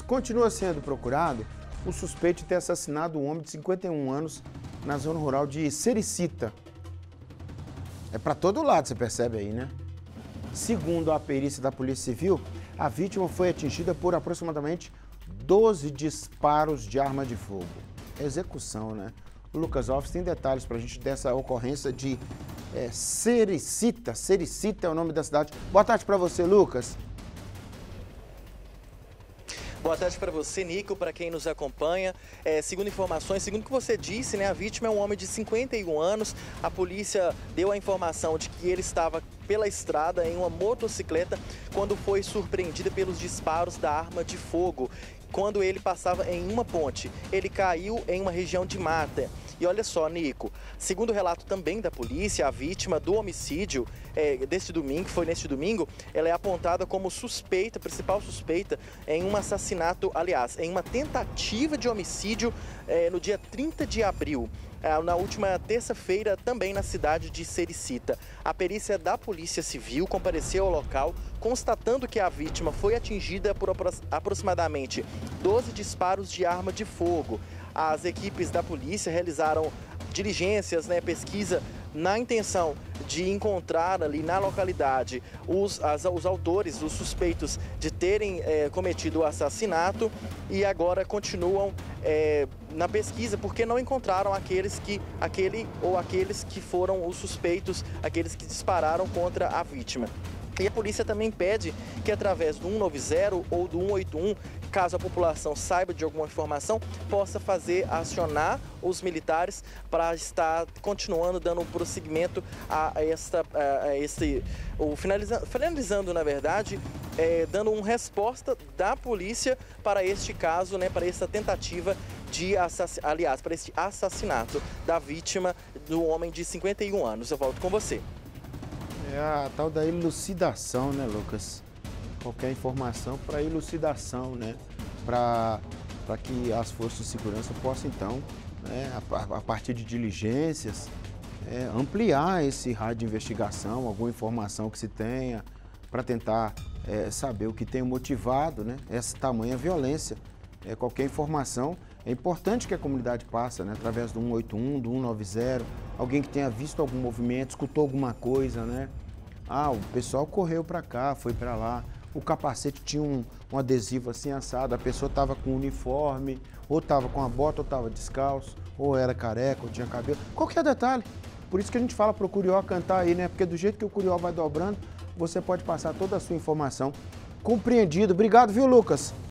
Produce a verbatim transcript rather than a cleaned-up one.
Continua sendo procurado o suspeito de ter assassinado um homem de cinquenta e um anos na zona rural de Sericita. É para todo lado, você percebe aí, né? Segundo a perícia da Polícia Civil, a vítima foi atingida por aproximadamente doze disparos de arma de fogo. Execução, né? O Lucas Alves tem detalhes para a gente dessa ocorrência de é, Sericita. Sericita é o nome da cidade. Boa tarde para você, Lucas. Boa tarde para você, Nico, para quem nos acompanha. É, segundo informações, segundo o que você disse, né, a vítima é um homem de cinquenta e um anos. A polícia deu a informação de que ele estava pela estrada em uma motocicleta quando foi surpreendida pelos disparos da arma de fogo. Quando ele passava em uma ponte, ele caiu em uma região de mata. E olha só, Nico, segundo o relato também da polícia, a vítima do homicídio é, deste domingo, que foi neste domingo, ela é apontada como suspeita, principal suspeita, em um assassinato, aliás, em uma tentativa de homicídio é, no dia trinta de abril. Na última terça-feira, também na cidade de Sericita. A perícia da Polícia Civil compareceu ao local, constatando que a vítima foi atingida por aproximadamente doze disparos de arma de fogo. As equipes da polícia realizaram diligências, né, pesquisa na intenção de encontrar ali na localidade os, as, os autores, os suspeitos de terem é, cometido o assassinato, e agora continuam é, na pesquisa porque não encontraram aqueles que, aquele ou aqueles que foram os suspeitos, aqueles que dispararam contra a vítima. E a polícia também pede que através do cento e noventa ou do cento e oitenta e um, caso a população saiba de alguma informação, possa fazer acionar os militares para estar continuando dando prosseguimento a esta, a esse, o finalizando, finalizando na verdade, é, dando uma resposta da polícia para este caso, né, para essa tentativa de assassinato, aliás, para este assassinato da vítima do homem de cinquenta e um anos. Eu volto com você. É a tal da elucidação, né, Lucas? Qualquer informação para elucidação, né? Para que as forças de segurança possam, então, né, a, a partir de diligências, é, ampliar esse raio de investigação, alguma informação que se tenha, para tentar é, saber o que tem motivado, né, essa tamanha violência. É, qualquer informação é importante que a comunidade passe, né, através do cento e oitenta e um, do cento e noventa, alguém que tenha visto algum movimento, escutou alguma coisa, né? Ah, o pessoal correu para cá, foi para lá, o capacete tinha um, um adesivo assim assado, a pessoa estava com uniforme, ou estava com a bota, ou estava descalço, ou era careca, ou tinha cabelo, qualquer detalhe. Por isso que a gente fala para o Curió cantar aí, né? Porque do jeito que o Curió vai dobrando, você pode passar toda a sua informação. Compreendido. Obrigado, viu, Lucas?